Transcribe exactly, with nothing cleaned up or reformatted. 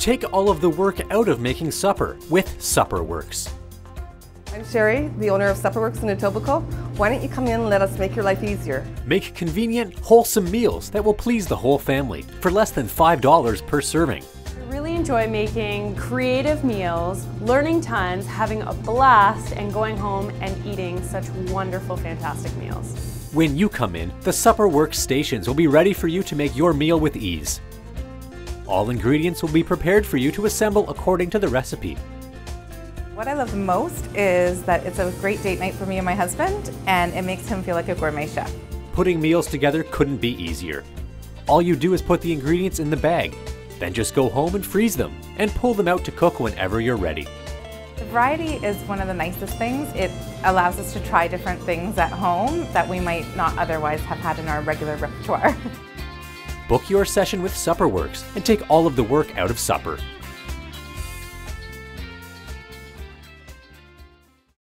Take all of the work out of making supper with Supperworks. I'm Sherry, the owner of Supperworks in Etobicoke. Why don't you come in and let us make your life easier? Make convenient, wholesome meals that will please the whole family for less than five dollars per serving. I really enjoy making creative meals, learning tons, having a blast, and going home and eating such wonderful, fantastic meals. When you come in, the Supperworks stations will be ready for you to make your meal with ease. All ingredients will be prepared for you to assemble according to the recipe. What I love the most is that it's a great date night for me and my husband, and it makes him feel like a gourmet chef. Putting meals together couldn't be easier. All you do is put the ingredients in the bag, then just go home and freeze them, and pull them out to cook whenever you're ready. The variety is one of the nicest things. It allows us to try different things at home that we might not otherwise have had in our regular repertoire. Book your session with Supperworks and take all of the work out of supper.